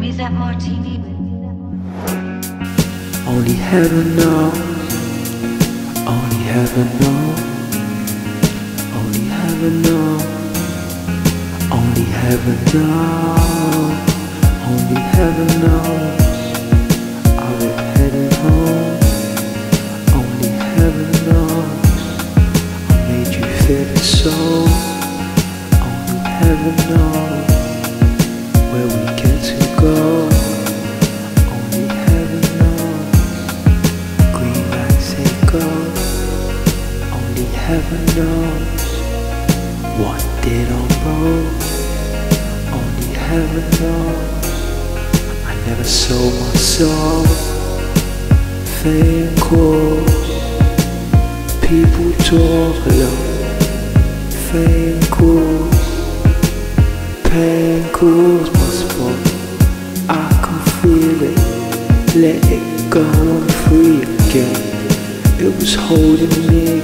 me that martini. Only heaven knows. Only heaven knows. Only heaven knows. Only heaven knows. Only heaven knows. I was heading home. Only heaven knows. I made you feel it so. Only heaven knows where we get to go. Only heaven knows. Green lights say go. Only heaven knows what did on road. Only heaven knows. I never sold my soul. Fame calls. People talk alone. Fame calls. Pain calls my spot. I can feel it. Let it go, I'm free again. It was holding me.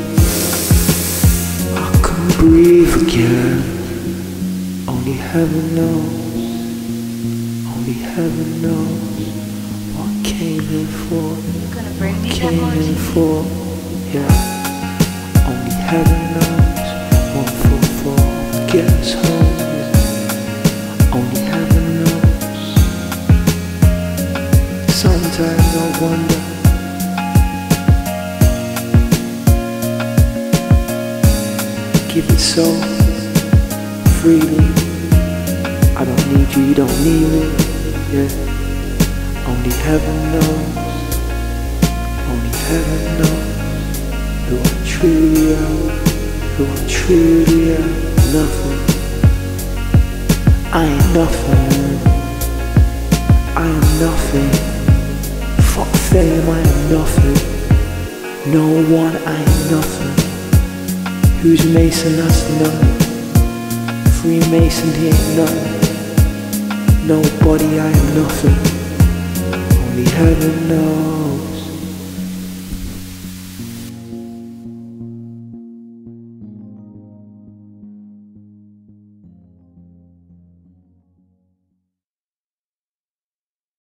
I can breathe again. Only heaven knows. Only heaven knows what I came here for. Gonna bring me that Came here martini. for, yeah. Only heaven knows. 144 get us home. Only heaven knows. Sometimes I wonder. Give it so freely. I don't need you, you don't need me. Yeah. Only heaven knows. Only heaven knows who I truly am. Who I truly am. Nothing. I ain't nothing. I am nothing. Fuck fame, I am nothing. No one, I ain't nothing. Who's Mason, that's none. Freemason, he ain't nothing. Nobody, I am nothing. Only heaven knows.